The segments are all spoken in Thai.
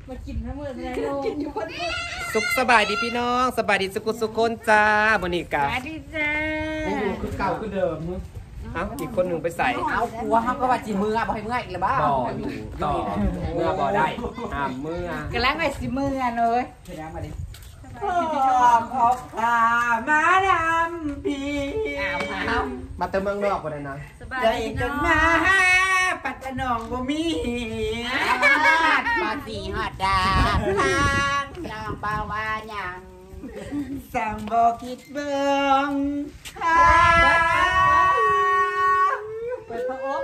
มากินน้ำมืออะไรโลกินอยู่คนสุขสบายดีพี่น้องสบายดีสุขุสุขคนจ้าบนิกาสวัสดีจ้าคือเก่าคือเดิมอีกคนหนึ่งไปใส่เอาหัวห้ามก็ว่าจีมือบอกให้มืออีกหรือบ้าบ่อยู่ต่อเมื่อบ่ได้มือกระลังไอ้สิมือเลยแสดงมาดิขอบขามาดำพีมาเติมเมืองนอกกันเลยนะใจจนมาปัตตนองบ่มีมาสีหอดดาพางน้องเปล่าว่าอย่างสั่งบอกคิดเบิ่งเปิดพระอบ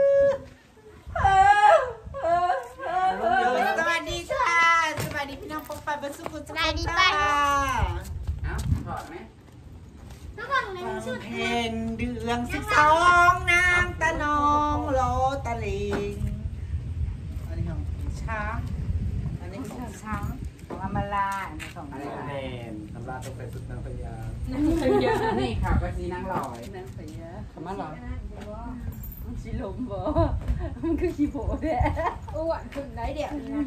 สวัสดีค่ะสวัสดีพี่น้องปกปันบรรสุกุลสวัสดีป้าเอาถอดไหมเพลงเดือง12นางตะนองโลตะลิงอันนี้ของช้างอันนี้ของช้างของอมาลาอันนี้ของอะไรแมนทำลาต้องใส่สุดนางพญานี่ค่ะก็สีนางลอยนางพญาคำว่าลอยมันสีลมบ่มันคือขี้โผล่แท้อ้วนขึ้นได้เดี๋ยวนะ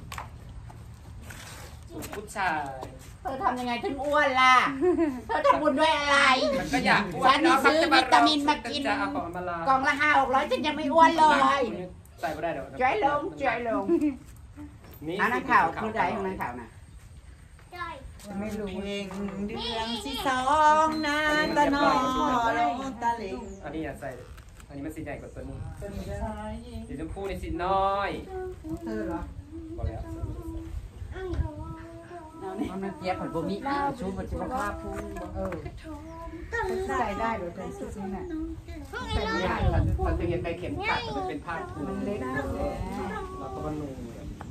ผู้ชายเธอทำยังไงถึงอ้วนล่ะเธอทำบุญด้วยอะไรมันก็อยากอ้วนฉันซื้อวิตามินมากินกล่องละ500-600ฉันยังไม่อ้วนเลยใส่ไม่ได้เดี๋ยวใจลงนี่นางข่าวคือใดของนางข่าวน่ะไม่รู้เองเดือน12นางตะนองโลตะลิงอันนี้ใส่อันนี้มันสีใหญ่กว่าตัวนี้สีชมพูในสีน้อยเธอเหรอบอกแล้วมันเจี๊ยบผัดบะหมี่ชูผัดจิ้มข้าวพุ่งใส่ได้หรือเป็นซุปนี่แหละใส่ไม่ได้มันจะเห็นไปเข็มขัดมันเป็นผ้าถุงมันเล็กเราก็มันนุ่ม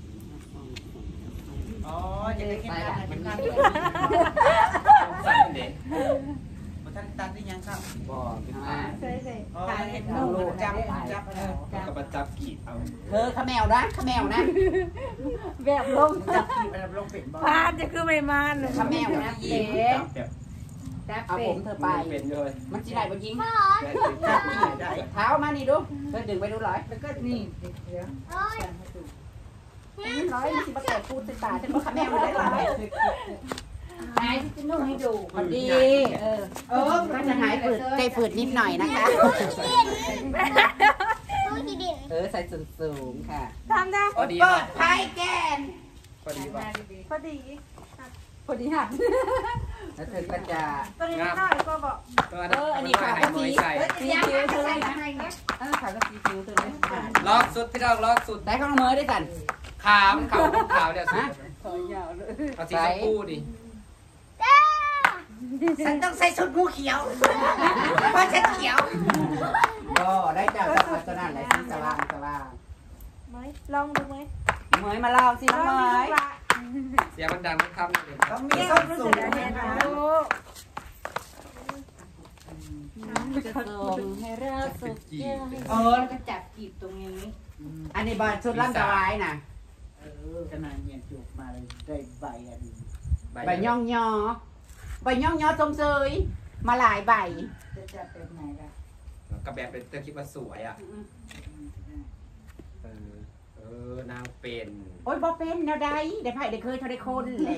อ๋อจะได้เข็มขัดเป็นขัดสั่นเด็กท่านตัดได้ยังครับบ่เป็นผ้าใส่ผ้าเห็ดนูจับกับประจับขีดเอาเธอขมแมวนะแบบลงจับขีดแบบลงเป็ดบ้าพาจะคือไม่มาเลยขมแมวนะเก๋เอาผมเธอไปมันจีไรบนยิงเท้ามานี่ดูเธอดึงไปดูร้อยแล้วก็นี่เดี๋ยวร้อยมันสิมาเกิดพูดใส่ตาฉันว่าขมแมวได้ร้อยหายที่นุ่งให้ดูพอดีก็จะหายฝืดใจฝืดนิดหน่อยนะคะใส่สูงค่ะทำได้เปิดไพ่แกนพอดีหักแล้วเธอก็จะตัวนี้น้อยก็บอกอันนี้ขาวก็สีคิ้วเธอเลยนะขาวก็สีคิ้วเธอเลยล็อกสุดพี่ดอกล็อกสุดได้ข้างมือได้กันขาวมันขาวเดี๋ยวสิเอาสีชมพูดิฉันต้องใส่ชุดงูเขียวเพราะฉันเขียวก็ได้จากตัวนั้นเลยสว่างไหมลองดูไหมเหมยมาเล่าสิน้องเหมยเสียงมันดังทุกคำเลยต้องมีส้นสูงจะส่งให้เราสุขใจแล้วก็จับจีบตรงนี้อันนี้บอลชุดร่างกายนะขนาดเงียบจุกมาเลยได้ใบอันใบย่องยอใบย่องยอทรงเซยมาหลายใบจะจับเป็นไงกันกับแบบเป็นเธอคิดว่าสวยอ่ะนางเป็นโอ๊ยบ่เป็นแนวใดได้ไผ่ได้เคยเท่าได้คนเลย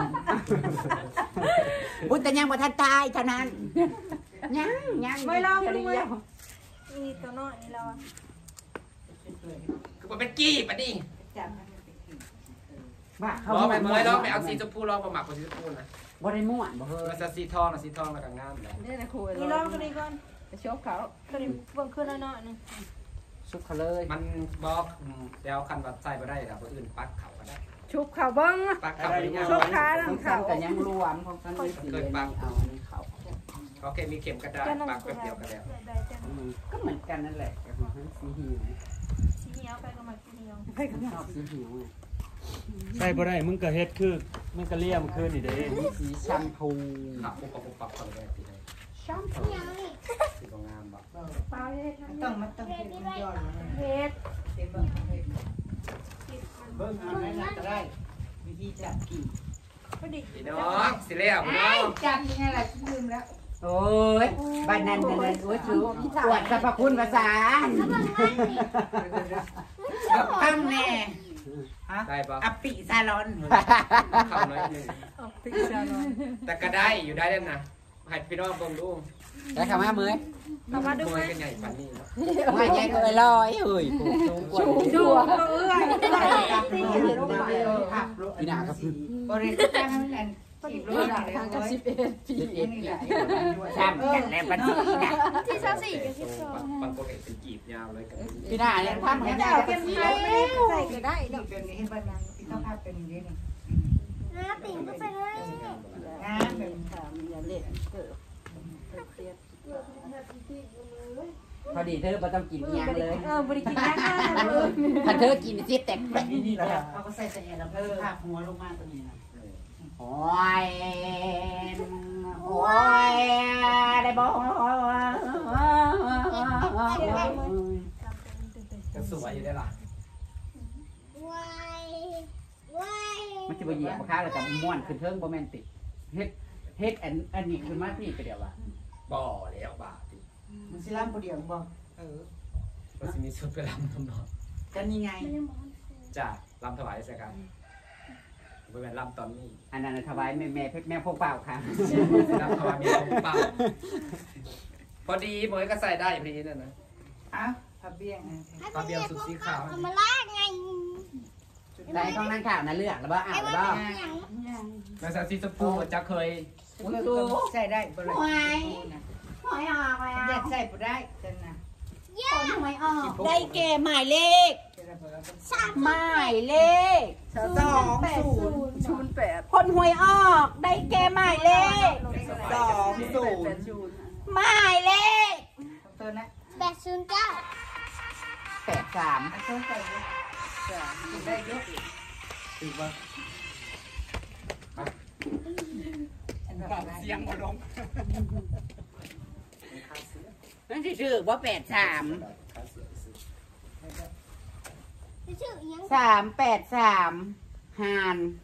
บุญแต่ยังบ่ทันตายเท่านั้นยังไม่ลองดูไหมมีตัวน้อยนี่เราคือมันเป็นกี้ปะดิว่าเขาลองไปเมื่อลองไปเอาสีชมพูลองประหมักกับสีชมพูนะบ่ได้ม่วนบ่เฮ้ยมันจะสีทองแล้วก็งามเลยนี่นะครูนี่ลองตัวนี้ก่อนไปชกเขาตัวนี้เบิ่งขึ้นน้อยนึงชุบเขาเลยมันบอกเดี๋ยวคันวัดใส่ไปได้แต่คนอื่นปักเขาก็ได้ชุบเขาบ้างปักเขาไม่ง่ายชุบขาหลังเขาแต่ยังรวมของฉันเคยปักเอาอันนี้เขาโอเคมีเข็มกระดาษปักแบบเดียวกันแล้วก็เหมือนกันนั่นแหละแต่ของฉันสีเหี่ยวไปก็มาสีเหี่ยวไปก็ชอบสีเหี่ยวใช่บ่ได้มึงก็เฮ็ดคือมันก็เลี่ยมขึ้นนี่เด้สีแชมพูปักปุ๊บเขาเลยสีเลยแชมพูสีงามบ่ต้องเฮ็ดมันย้อนเฮ็ดเบิ่งอันนั้นก็ได้วิธีจับกี่พี่น้องสิเลี้ยมน้องจับยังไงล่ะลืมแล้วโอ้ยบ้านนั้นโอ้ยชูอวดสรรพคุณภาษาตั้งแน่ได้ปะอัปปิซาลอนเข้าน้อยนึงติชาลอนแต่ก็ได้อยู่ได้แล้วนะให้พี่น้องเบิ่งดูได้คำว่ามือเข้ามาดูมไหมวยกันใหญ่ปันนี้เนาะไม่ใช่เคยลอยเฮ้ยสูงกว่าดูเอื้อยพี่นาครับบริษัททางนั้นจีบรถทางกับ11 ปีทำกันแล้วบัญชีนะที่ชอบสี่กับที่ชอบบางคนเห็นเป็นกีบยาวเลยกันพี่นาเนี่ยทำให้ได้บัญชีใส่ก็ได้นี่เป็นนี้ให้บ้านนั้นพี่ต้องภาพเป็นอย่างนี้นี่น้าติ๋งก็ใส่ได้งานเป็นค่ะมีอย่าเล่นเกิดเตียพอดีเธอไม่ต้องกินยังเลยบริกินนะคะถ้าเธอกินซิแตกแบบนี้แหละเขาก็ใส่ใส่แล้วก็ภาพหัวลงมาตรงนี้นะโอ้ยโอ้ยได้บอกก็สวยอยู่ได้ล่ะวายวายมันจะไปเหยียบข้าแล้วแต่ม้วนขึ้นเทิงโรแมนติกเฮ็ดอันนี้คือมาที่ไปเดียวว่ะบ่อแล้วบาทมันสิล่ำผู้เดียวบ่ก็จะมีชุดไปรำทำนองกันยังไงจ้ะรำถวายใช่กันบริเวณรำตอนนี้อันนั้นถวายแม่เพชรแม่พวกเปล่าค่ะรำถวายมีของเปล่าพอดีหมวยก็ใส่ได้พอดีนั่นนะอ้าวพับเบี้ยงปลาเบียวสุดสีขาวเอามาลากไงได้ต้องนั่งข่าวนะเลือกแล้วบ่อ่านแล้วบ่อย่างนางสาวซีสปูจะเคยใส่ได้บ่เลยหอยออกเลยอยากใส่บ่ได้จังนะคนหวยออกได้เกมหมายเลข 3 หมายเลข 08 คนหวยออกได้เกมหมายเลข 80 หมายเลขตัวนะ 809 83 ได้เยอะถือว่าเสียงมาลงนั่นสิถือว่า83 ชื่อยัง 383หาน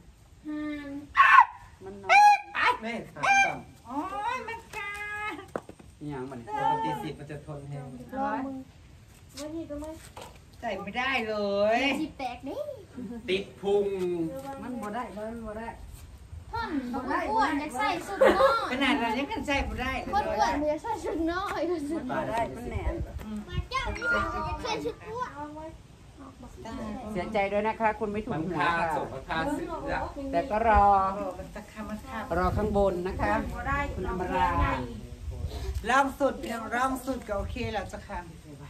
มันน้แม่ถามซ้ำโอ้ยมันกาอย่างมันปกติ10มันจะทนแห้งลองมึงวันนี้ก็ไม่ใส่ไม่ได้เลยจีบแตกนี่ติดพุงมันบ่ได้มันบ่ได้ท่อนคนอ้วนจะใส่สุดน้อยขนาดเรายังกันใส่ไม่ได้คนอ้วนมันจะใส่สุดน้อยดูสิมันบ่ได้มันแหนนมาเจ้านี่จะใส่สุดอ้วนเสียใจด้วยนะคะคุณไม่ถูมักนหัวค่าค่ะส่งมันค่าซื้อแต่ก็รอข้างบนนะคะคุณอมราล่องสุดเพียงร่องสุดก็โอเคแล้วสักครั้ง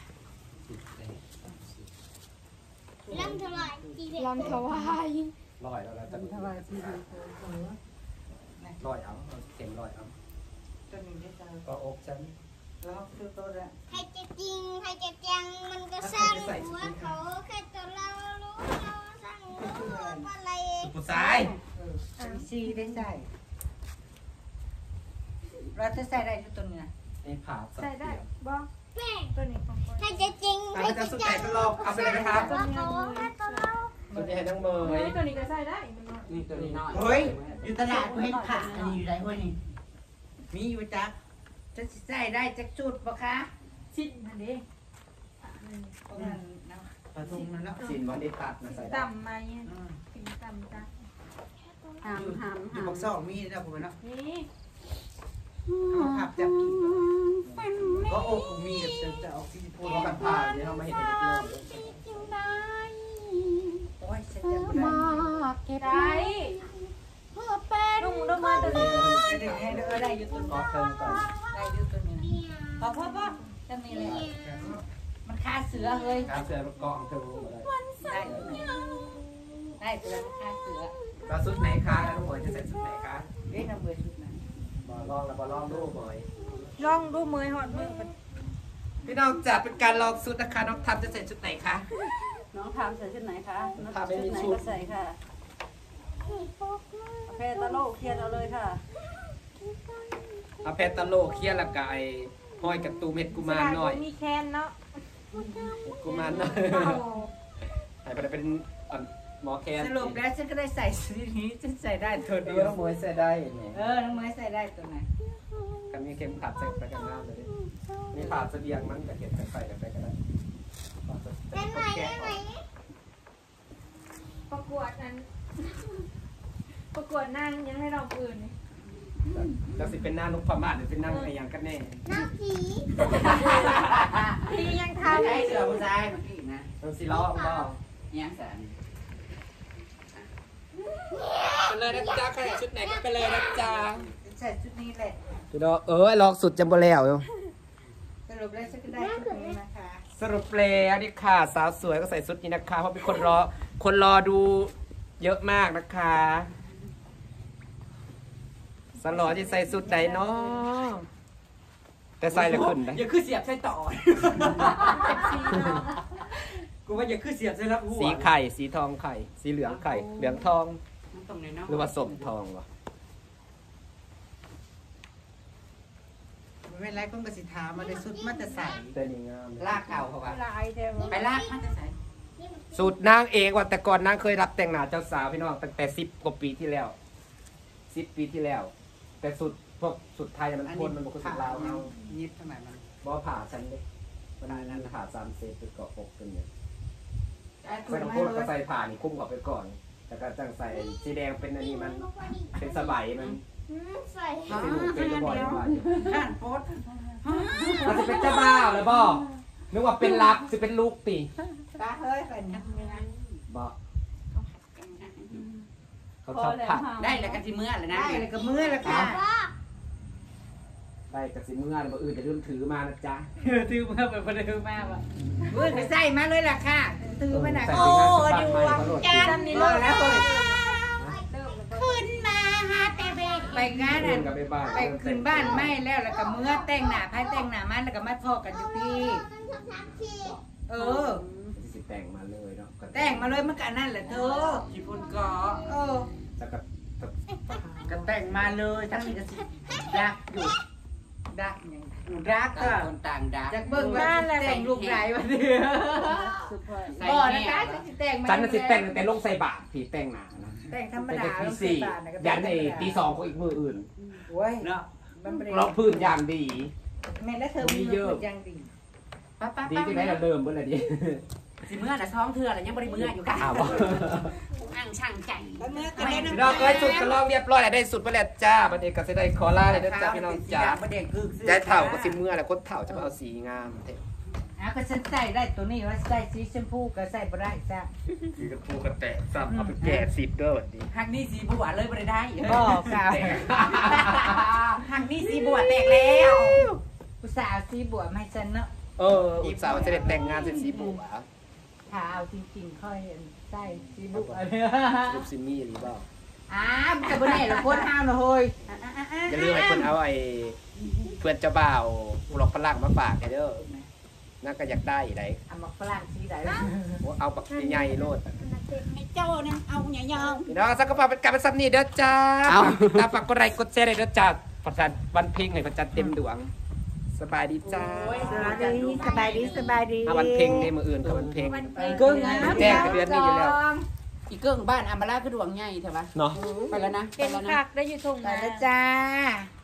ลำเท่าไหร่จีบลำถวายลอยแล้วจะถวายพี่ลอยเอาเข็มลอยเอาตัวนี้ได้จ้าก็อกฉันล่องสุดตัวละใครจะจริงใครจะจังมันก็สร้างหัวเขาแค่ตัวเรารู้เราสร้างหัวอะไรผู้ชายซีได้ใส่เราจะใส่ได้ตัวนี้นะนี่ผ่าใส่ได้บ่แม่ตัวนี้ของคนใครจะจริงใครจะจะสุดจัไหนงก็ลองเอาไปเลยนะครับว่าเขาแค่ตัวเราสุดที่ให้ทั้งเมยตัวนี้ก็ใส่ได้นี่ตัวนี้น้อยเฮ้ยอยู่ตลาดกูเห็นขาอันนี้อยู่ไหนวะนี่มีอยู่จักจะใส่ได้จักจุดปะคะชิ้นอันนี้ตรงนั้นนะปะทุงนั่นเนาะสินวันได้ตัดมาใส่ต่ำมาเนี่ยถึงต่ำจ้ะหามหามอยู่บักซอกมีนะผมเนาะนี่เอาผับจับกินก็โอ้กูมีจะออกซิโพเพราะมันผ่าเดี๋ยวเรามาเห็นอีกรอบโอ้ยเสร็จแล้วได้เก็บได้เพื่อเป็นลุงลงมาตัวนี้เดี๋ยวให้เด้อได้อยู่ตัวก็นี้เพิ่มก่อนได้อยู่ตัวนี้พอจะมีเลยมันคาเสือเลยการเสือประกอบเธอรู้อะไรได้ตัวมันคาเสือก็สุดไหนคะแล้วทุกคนจะใส่สุดไหนคะเอ๊ะทำเบอร์ชุดนั้นบอลองแล้วบอลองดูบ่อยลองดูมือหอดมือพี่น้องจัดเป็นการลองสุดนะคะน้องทัพจะใส่ชุดไหนคะน้องทำใส่ชุดไหนคะทำไม่มีชุดก็ใส่ค่ะโอเคตะโลกเคลียร์เอาเลยค่ะเอาเพชรตะโลเคียนละกายห้อยกับตูมเห็ดกุมารหน่อยมีแคนเนาะเห็ดกุมารหน่อยให้ไปเป็นหมอแคนสรุปแล้วฉันก็ได้ใส่สีนี้ฉันใส่ได้ตัวเดีเดียยว วมวยใส่ได้เนี่ยน้องไม้ใส่ได้ตัวไหนกันมีเข็มขัดใส่ไปกันหน้าเลยมีผ่าเสบียงมันกับเห็ดใส่กันไปกันได้เป็นไหมได้ไหมประคกวดนั้นประกวดนั่งยังให้เราอื่นจะสิเป็นหน้านกพม่าหรือเป็นนั่งไอ้ยังกันแน่น้ำผีพี่ยังใช่ทำเสือผู้ชายเมื่อกี้นะต้องสิล้อบ่ยังแสนไปเลยนะจ๊ะใครชุดไหนก็ไปเลยนะจ๊ะใส่ชุดนี้แหละพี่น้องลองสุดจำบ่แล้วอยู่สรุปแล้วฉันก็ได้ชุดนี้นะคะสรุปแล้วนี่ค่ะสาวสวยก็ใส่ชุดนี้นะคะเพราะเป็นคนรอดูเยอะมากนะคะสลอที่ใส่ชุดไหนเนาะแต่ใส่แล้วขึ้นได้อย่าคือเสียบใส่ต่อกูว่าอย่าคือเสียบใส่รับหัวสีไข่สีทองไข่สีเหลืองไข่เหลืองทองตรงไหนเนาะหรือว่าส้มทองวะไม่เป็นไรก็กระสิทามาได้สุดมาแต่ใส่แต่นี่งามเลยลากเก่าเขาว่าลายเดียวไปลากมาแต่ใส่สูตรนางเองว่าแต่ก่อนนางเคยรับแต่งหน้าเจ้าสาวพี่น้องตั้งแต่10 กว่าปีที่แล้ว10 ปีที่แล้ว แต่สุดพวกสุดไทยมันพ่นมันบอกว่าสุดลาวเอายิบทำไมมันบ่ผ่าฉันเลยมันผ่า3 เซนเป็นเกาะอกเป็นเนี่ยไอ้ใส่คุณน้ำไม่พ่นเลก็ยใส่ผ่านี่คุ้มกับไปก่อนแต่ก็จังใส่สีแดงเป็นอันนี้มันเป็นสบายมันใส่เป็นลูกเป็นบ่อยว่าข้านโพสมันจะเป็นเจ้าบ่าวเลยบ่นึกว่าเป็นรับจะเป็นลูกตีตาเฮ้ยเป็นยังไงบ่เขาชอบผัดได้แล้วกันที่เมื่อเลยนะได้แล้วก็เมื่อแล้วค่ะได้กับสิเมื่อมาอื่นจะลืมถือมานะจ๊ะถือมาเป็นประเดิมมากว่ะเมื่อก็ใส่มาเลยล่ะค่ะถือมาหนักใส่โอ้ไปงานสุดท้ายมาโหลดจันนี่เลยแล้วเลยขึ้นมาหาแต่เบกไปงานเพื่นั่อนนกับไปบ้านไปขึ้นบ้านไม่แล้วแล้วก็เมื่อแต่งหน้าพายแต่งหน้ามันแล้วก็มาพอกันอยู่ที่เออสิแต่งมาเลยเนาะแต่งมาเลยมันก็อันนั่นแหละเธอกี่คนก็เออจะกับก็แต่งมาเลยทั้งนี้ก็สิดักอยู่ดักยังดักก็คนต่างดักจากเบิ่งว่าแต่งลูกไหนวะเนี่ยบ่นะคะจะแต่งมาฉันน่ะสิแต่งแต่ลงใส่บาทผีแต่งหนานะแต่งธรรมเป็นดาแต่ที่สี่ยันในตี2ของอีกมืออื่นโอ้ยเนาะมันบ่ได้เราพื้นอย่างดีแม่แล้วเธอมีเยอะยังดีป้าดีที่ไหนเราเริ่มเมื่อไหร่ดีสิเมื่อน่ะท้องเธอแล้วยังบ่ได้เมื่ออยู่ค่ะอ้าวบ่อ่างช่างใจเมื่อกันได้พี่น้องเอ้ยสุดก็ลองเรียบร้อยแล้วได้สุดไปแล้วจ้าบัดนี้ก็สิได้ขอลาเลยนะจ๊ะพี่น้องจ้าบ่ได้คือใจเถ่าก็สิเมื่อแล้วคนเถ่าจะมาเอาสีงามเถอะก็ฉันใส่ได้ตัวนี้ว่าใส่สีชมพูก็ใส่บ่ได้จ้ะสีกระพูกระแตกซ้ำเอาไปแก่10เด้อบัดนี้หักนี่สีบัวเลยบ่ได้บ่ค่ะหักนี่สีบัวแตกแล้วอุตส่าห์สีบัวมาให้ฉันเนาะอุตส่าห์ว่าจะได้แต่งงานเป็นสีบัวถ้าเอาจริงๆค่อยใส่สีบัวรูปซิมี่หรือเปล่ามันก็บ่แน่ละคนห้าวนะเฮ้ยอย่าลืมให้คนเอาไอ้เพื่อนเจ้าบ่าวหลอกฝรั่งมาฝากให้เด้อน่าก็อยากได้อีกไหนเอามาฝรั่งสีใดเอาปักใหญ่ๆโลดไอ้เจ้านั่นเอายาวพี่น้องสักกระเป๋าเป็นการเป็นซับนี่เด้อจ้าตามฝากกดไลค์กดแชร์เลยเด้อจ้าประจันวันเพ็งให้ประจันเต็มดวงสบายดีจ้าสบายดีเอาวันเพ็งในมืออื่นกับวันเพ็งเกิ้งนะแจ้งเดือนนี้อยู่แล้วอีเกิ้งบ้านอัมบาลาคือดวงใหญ่ใช่ปะเนาะไปแล้วนะเป็นผักได้อยู่ตรงไปนั้นแล้วจ้า